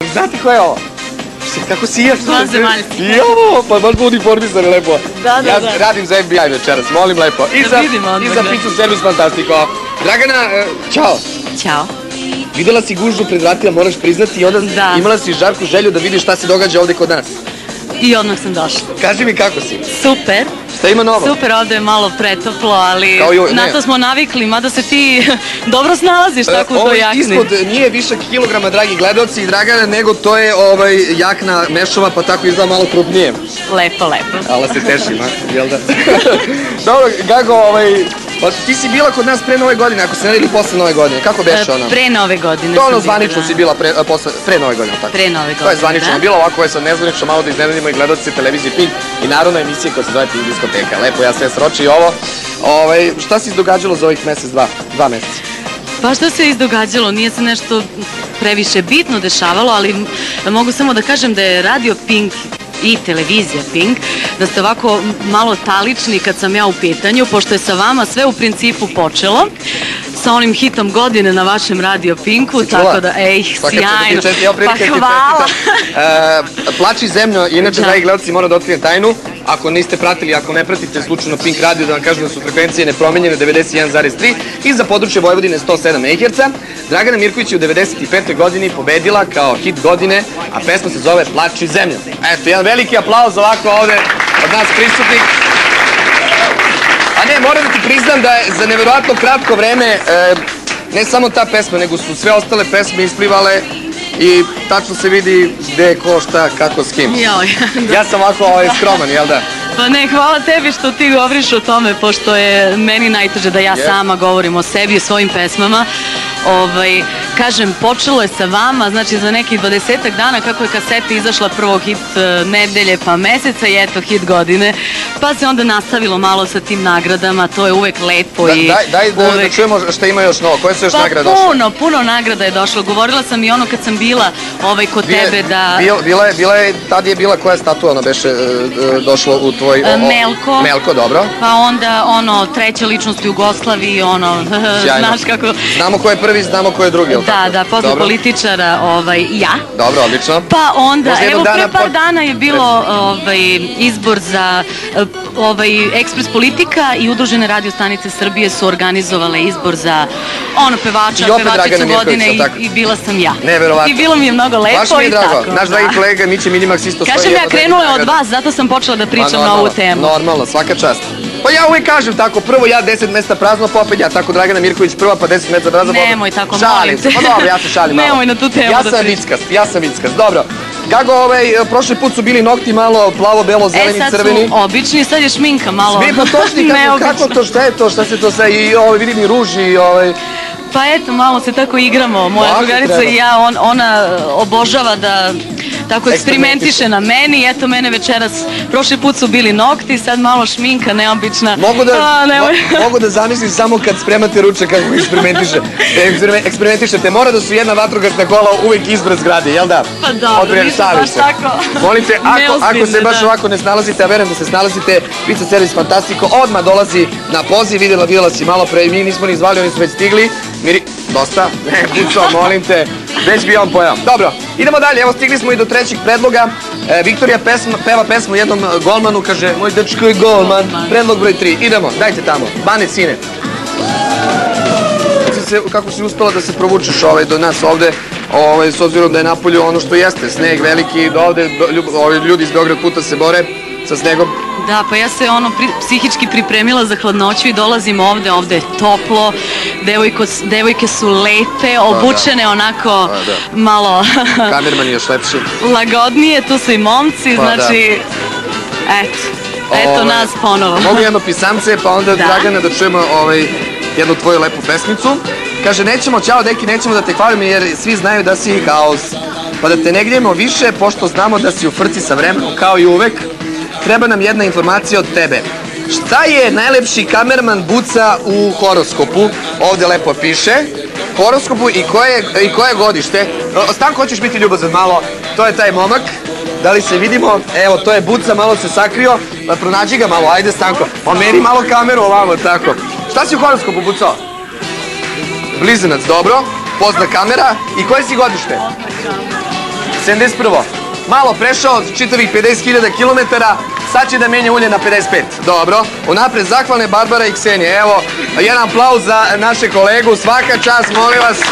znate ko je ovo? Kako sijaš? Vanzemaljski. Jo, pa baš budi informisani lepo. Da. Ja radim za FBI večeras, molim lepo. I za Pizzu Servis Fantastiko. Dragana, čao. Ćao. Videla si gužu pred vratima, moraš priznati, i onda imala si žarku želju da vidiš šta se događa ovde kod nas. I odmah sam došla. Kaži mi kako si? Super. Šta ima novo? Super, ovde je malo pretoplo, ali na to smo navikli, mada se ti dobro snalaziš tako u toj jakni. Ovo ispod nije višak kilograma, dragi gledalci i Dragana, nego to je jakna mešova, pa tako izgleda malo krupnije. Lepo. Ala se tešim, jel da? Dobro, Gago, ti si bila kod nas pre Nove godine, ako se ne ili posle Nove godine, kako beše ona? Pre Nove godine. To ono zvanično si bila pre Nove godine, tako? Pre Nove godine, da. To je zvanično bilo, ovako je sad nezvanično, malo da iznenadimo i gledalci televizije Pink i narodna emisija koja se zove Pink diskoteka. Lepo, ja sve sroči i ovo. Šta se izdogađalo za ovih mesec, dva meseca? Pa šta se izdogađalo, nije se nešto previše bitno dešavalo, ali mogu samo da kažem da je radio Pink i televizija Pink, da ste ovako malo talični kad sam ja u pitanju, pošto je sa vama sve u principu počelo sa onim hitom godine na vašem radio Pinku, tako da, sjajno, pa hvala. Plači zemljo, inače, dragi gledalci, moram da otkrijem tajnu, ako niste pratili, ako ne pratite slučajno Pink radio, da vam kažem da su frekvencije nepromenjene 91,3 i za područje Vojvodine 107 MHz. Dragana Mirković je u 95. godini pobedila kao hit godine, a pesma se zove Plači zemljo. Eto, jedan veliki aplauz ovako ovde od nas prisutnih. A ne, moram da ti priznam da je za neverovatno kratko vreme ne samo ta pesma, nego su sve ostale pesme isplivale i tačno se vidi gde, ko, šta, kako, s kim. Ja sam ovako skroman, jel da? Pa ne, hvala tebi što ti govoriš o tome, pošto je meni najteže da ja sama govorim o sebi i svojim pesmama. Kažem, počelo je sa vama, znači za nekih 20-ak dana kako je kaseta izašla, prvo hit nedelje pa meseca i eto hit godine, pa se onda nastavilo malo sa tim nagradama, to je uvek lepo i... Daj da čujemo šta ima još novo, koje su još nagrade došle? Puno nagrada je došlo, govorila sam i ono kad sam bila kod tebe da... Tad je bila koja statua ona beše došla u tvoj... Melko. Melko, dobro. Pa onda treća ličnost u Jugoslaviji, znaš kako... Znamo ko je prvi, znamo ko je drugi. Da, posle političara ja. Dobro, odlično. Pa onda, evo pre par dana je bilo izbor za Ekspres Politika i Udružene radio stanice Srbije su organizovale izbor za pevača, pevačicu godine i bila sam ja. Neverovatno. I bilo mi je mnogo lepo i tako. Baš mi je drago. Naš dragi kolega Miće Minimax isto stoji. Kažem ja, krenulo je od vas, zato sam počela da pričam na ovu temu. Normalno, svaka čast. Pa ja uvijek kažem tako, prvo ja 10 mesta prazno, pa opet ja tako Dragana Mirković prva, pa 10 mesta prazno. Nemoj tako, molim te. Pa dobro, ja se šalim malo. Nemoj na tu temu da pričam. Ja sam vickas, dobro. Gago, prošli put su bili nokti malo plavo, belo, zeleni, crveni. Sad su obični, sad je šminka malo neobična. Pa točni, kako to, šta je to, šta se to sve, i vidim i ruž i Pa eto, malo se tako igramo, moja drugarica i ja, ona obožava da tako eksperimentiše na meni, eto mene večeras, prošli put su bili nokti, sad malo šminka, neobična. Mogu da zamislim samo kad spremate ručak kako eksperimentišete, mora da su jedna vatrogasna kola uvijek ispred zgrade, jel da? Pa dobro, nisam baš tako. Molim te, ako se baš ovako ne snalazite, a verujem da se snalazite, Pizza Servis Fantastiko odmah dolazi na poziv, videla si malo pre, mi nismo ni zvali, oni su već stigli. Dosta? Ne, Buco, molim te, već bi on pojao. Dobro, idemo dalje, evo stigli smo i do trećeg predloga. Viktorija peva pesmu jednom golmanu, kaže, moj dečko je golman, predlog broj 3, idemo, dajte tamo, Bane, sine. Kako si uspela da se provučeš do nas ovde, s obzirom da je napolju ono što jeste, sneg veliki, da ovde ljudi iz Beograd puta se bore sa snegom. Da, pa ja se psihički pripremila za hladnoću i dolazim ovde je toplo, devojke su lepe, obučene onako malo... Kamerman je još lepši. Lagodnije, tu su i momci, znači, eto nas ponovo. Mogu jedno pisamce, pa onda Dragana da čujemo jednu tvoju lepu pesmicu. Kaže, nećemo, ćao deki, nećemo da te hvalimo jer svi znaju da si haos. Pa da te ne gnjevimo više, pošto znamo da si u frci sa vremenom, kao i uvek. Treba nam jedna informacija od tebe. Šta je najlepši kamerman Buca u horoskopu? Ovde lepo piše. Horoskopu i koje godište? Stanko, hoćeš biti ljubazan malo? To je taj momak. Da li se vidimo? Evo, to je Buca, malo se sakrio. Pronađi ga malo, ajde Stanko. Omeri malo kameru ovamo, tako. Šta si u horoskopu, Buco? Blizanac, dobro. Pozna kamera. I koje si godište? 71. Malo prešao od čitavih 50.000 km, sad će da menja ulje na 55. Dobro, unapred zahvalne Barbara i Ksenija. Evo, jedan aplauz za naše kolegu, svaka čast, molim vas.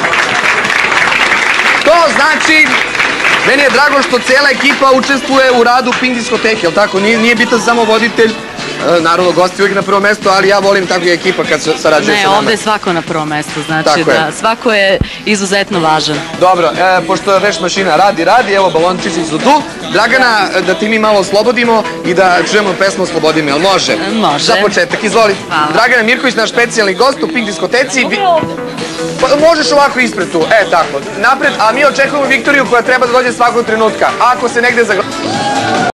To znači, meni je drago što cijela ekipa učestvuje u radu Pink diskoteke, jel tako? Nije bitan samo voditelj, naravno gosti uvijek na prvo mesto, ali ja volim tako i ekipa kad sarađuje sa nama. Ne, ovde je svako na prvo mesto, znači da svako je izuzetno važan. Dobro, pošto veš mašina radi, evo balončići su tu. Dragana, da ti mi malo oslobodimo i da čujemo pesmu Oslobodi me, jel može? Može. Za početak, izvoli. Dragana Mirković, naš specijalni gost u Pink diskoteci. Možeš ovako ispred tu, tako, napred, a mi očekujemo Viktoriju koja treba da dođe svakog trenutka. Ako se negde